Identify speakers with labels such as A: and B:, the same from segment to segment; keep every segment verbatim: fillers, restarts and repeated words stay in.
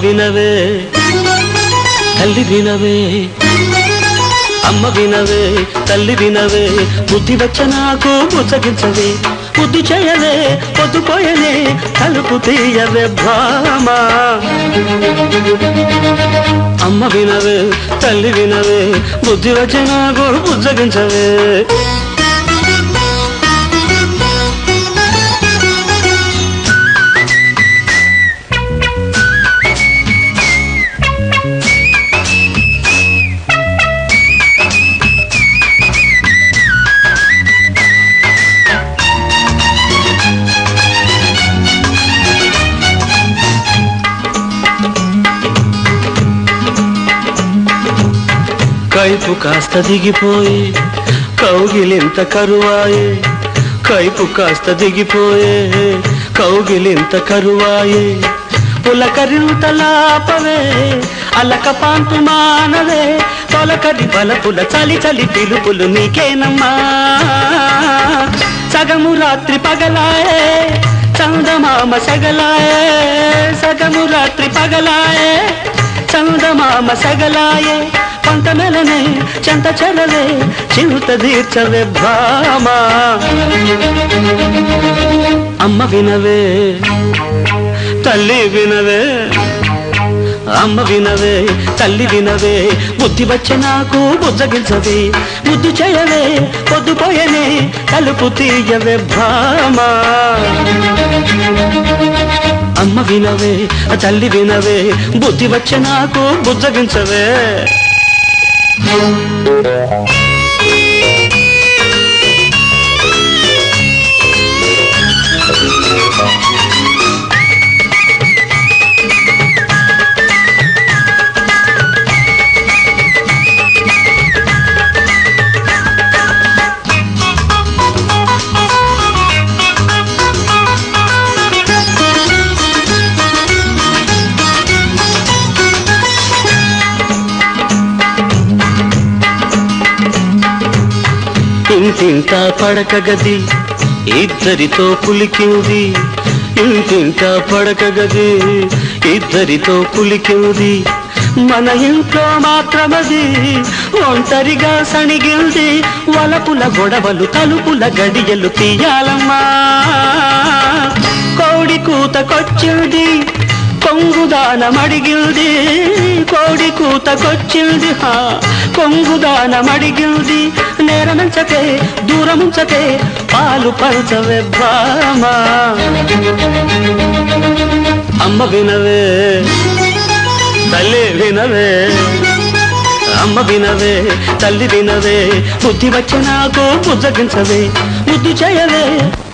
A: వినవే తల్లి వినవే అమ్మ వినవే తల్లి వినవే బుద్ధి వచ్చ నాకు బుజ్జగించవే బుద్ధి చేయవే పొద్దుపోయనే తలుపు తీయవే భామా అమ్మ వినవే తల్లి వినవే బుద్ధి వచ్చ నాకు బుజ్జగించవే కైపు కాస్త దిగిపోయే కౌగిలింత కరువాయే కైపు కాస్త దిగిపోయే కౌగిలింత కరువాయే పులకరింత లాపవే అలక పాంతు మానవే తొలకరి బలపుల చలి చలి పిలుపులు నీకేనమ్మా సగము రాత్రి పగలాయే చందమామ సగలాయే సగము రాత్రి పగలాయే చందమామ సగలాయే పంత మెలనే చెంత చెలవే చిరుత తీర్చవే భామా అమ్మ వినవే తల్లి వినవే అమ్మ వినవే తల్లి వినవే బుద్ధి వచ్చే నాకు బుజ్జగించవే బుద్ధి చేయవే పొద్దుపోయనే తలుపు తీయవే భామా అమ్మ వినవే తల్లి వినవే బుద్ధి వచ్చే నాకు బుజ్జగించవే ఇంటింటా పడక గది ఇద్దరితో పులికింది ఇంటింటా పడక గది ఇద్దరితో పులికింది మన ఇంట్లో మాత్రమది ఒంటరిగా సణిగిల్ది వలపుల గొడవలు తలుపుల గడియలు తీయాలమ్మా కోడి కూతకొచ్చింది కొంగుదానమడిగిల్ది కోడి కూతకొచ్చింది హా కొంగుదానమడిగిల్ది నేరమంచకే దూరముంచకే పాలు పంచవే భామా అమ్మ వినవే తల్లి వినవే అమ్మ వినవే తల్లి వినవే బుద్ధి వచ్చే నాకు బుజ్జగించవే బుద్ధి చేయవే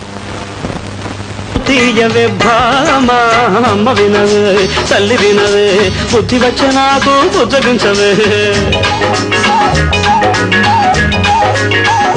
A: తీయవే భామా అమ్మ వినవే తల్లి వినవే బుద్ధి వచ్చే నాకు బుజ్జగించవే